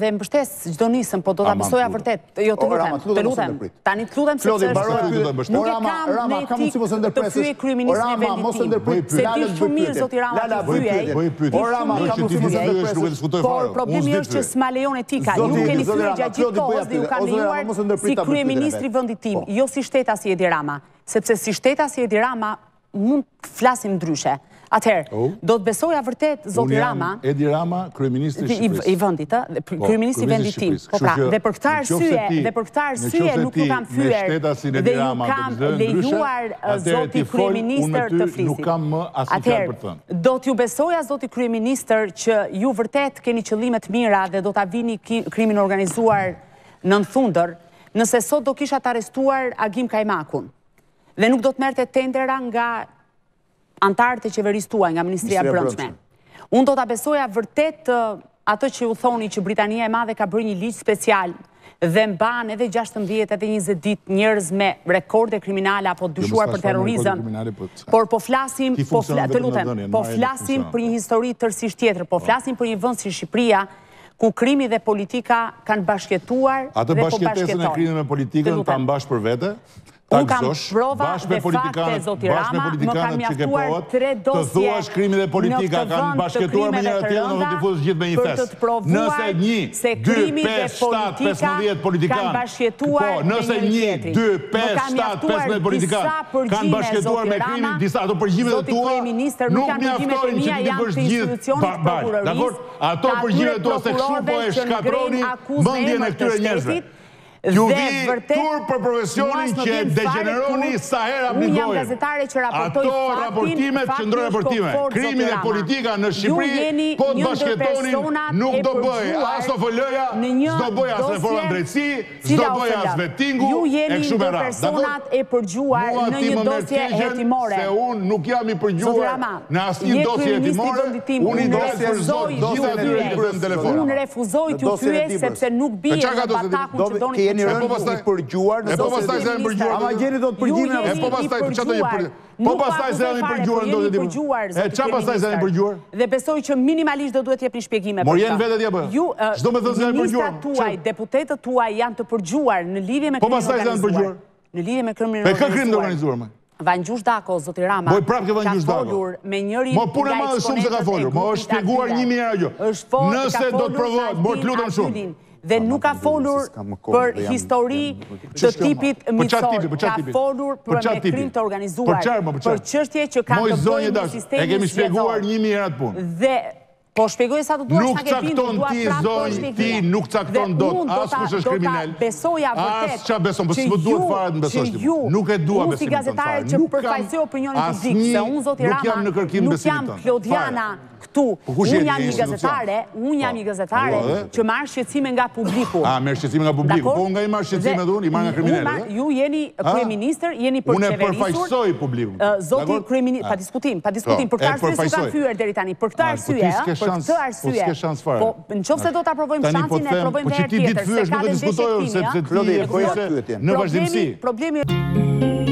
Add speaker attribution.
Speaker 1: dhe mbështes çdo nisëm, po do ta besoja vërtet. Jo, të lutem. Tani të lutem sepse nuk e kam në etik të fyej kryeministrin e vendit tim. Se di shumë mirë zoti Rama të fyej. Por problemi është që s'ma lejon etika. Ju keni fyer gjatë gjithë kohës dhe ju kanë lejuar si kryeministri i vendit tim, jo si shteta si Edi Rama. Sepse si shteta si Edi Rama mund të flasim ndryshe. Atëherë, do të besoja vërtet zoti Rama,
Speaker 2: Edi Rama, kryeministri
Speaker 1: i vendit, kryeministri i vendit tim. Po pra, dhe për këtë arsye nuk ju kam fyer dhe ju kam lejuar zoti kryeministër të flisë.
Speaker 2: Nuk kam më asnjëherë për të thënë.
Speaker 1: Do t'ju besoja zoti kryeministër që ju vërtet keni qëllime të mira dhe do ta vini krimin organizuar nënthundër, nëse sot do kishat arrestuar Agim Kajmakun dhe nuk do të merrte tendera nga antarët e qeverisë tuaj, nga Ministria e Brendshme. Unë do ta besoja vërtet atë që u thoni që Britania e Madhe ka bërë një ligj special dhe mban edhe 16 edhe 20 ditë njerëz me rekorde kriminale apo dyshuar për terrorizëm. Por po flasim, të lutem, po flasim për një histori tërësisht tjetër, po flasim për një vend si Shqipëria ku krimi dhe politika kanë bashkëtuar dhe po bashkëtojnë.
Speaker 2: Atë bashkëtesën e krimit me politikën ta mbash për vete?
Speaker 1: Unë kam prova dhe fakte, zoti Rama, më kanë mjaftuar 3 dosje
Speaker 2: të thuash krimi dhe politika kanë bashkëtuar me njëra tjetrën dhe tifuzë gjithë me një
Speaker 1: për të provuar se krimi dhe politika kanë bashkëtuar me njëra tjetrin.
Speaker 2: 2, 5, 7, 15 politika kanë bashkëtuar me krimin, disa ato përgjime të tua nuk mjaftojnë që ti bësh gjithë bashkë. Ato përgjime të tua se kështu po e shkatroni mendjen e këtyre njerëzve. Ju vi tur për profesionin që degeneroni sa herë abdikojnë. Ato raportimet që ndrojnë raportime. Krimi dhe politika në Shqipëri, po të bashkëtonin, nuk do bëj as OFL-ja, s'do bëj as reforma drejtësi, s'do bëj as vettingu, e kështu me radhë.
Speaker 1: Personat e përgjuar në një dosje hetimore.
Speaker 2: Se unë nuk jam i përgjuar në asnjë dosje hetimore, unë i refuzoj
Speaker 1: Unë refuzoj t'ju pyes sepse nuk bie në batakun që doni.
Speaker 2: E po pastaj se janë përgjuar.
Speaker 3: Ama gjeni do të përgjimin.
Speaker 2: E po pastaj çfarë do të Po pastaj se janë përgjuar E çfarë pastaj se janë përgjuar?
Speaker 1: Dhe besoj që minimalisht do duhet t'jepni shpjegime.
Speaker 2: Mor janë vetë apo? Çdo më thënë se janë përgjuar.
Speaker 1: Ministrat tuaj, deputetët tuaj janë të përgjuar në lidhje me
Speaker 2: krimin organizuar. Po pastaj se janë përgjuar.
Speaker 1: Në lidhje me krimin organizuar.
Speaker 2: Me kë krim të organizuar më?
Speaker 1: Vangjush Dako, zoti Rama, ka folur me njërin
Speaker 2: nga puna madhe shumë se ka folur, më është shpjeguar 1000 herë gjë. Nëse do të provohet, më të lutem shumë.
Speaker 1: Dhe nuk ka folur për histori të tipit Micor, ka folur për me krim të organizuar, për çështje që kanë të bëjnë në sistemin
Speaker 2: shqiptar. E kemi shpjeguar 1000 herë atë punë.
Speaker 1: Dhe po shpjegoj sa të duash
Speaker 2: sa ke bindur, ti nuk cakton dot as kush është kriminal.
Speaker 1: Besoja vërtet.
Speaker 2: As çfarë beson, po s'më duhet fare të besosh ti. Nuk e dua besimin.
Speaker 1: Unë si gazetare që përfaqësoj opinionin publik, se unë zoti Rama nuk jam Klodiana këtu. Unë jam një gazetare që marr shqetësime nga publiku.
Speaker 2: Merr shqetësime nga publiku. Po nga i marr shqetësimet unë, i marr nga kriminalët.
Speaker 1: Ju jeni kryeministër, jeni përqeverisur.
Speaker 2: Unë përfaqësoj publikun.
Speaker 1: Zoti kryeministër, pa diskutim. Për këtë arsye s'u kam fyer deri tani. Për këtë arsye, po nëse do ta provojmë shansin, e provojmë herë tjetër.
Speaker 2: Se ka diskutojmë sepse ti e në vazhdimsi.
Speaker 1: Problemi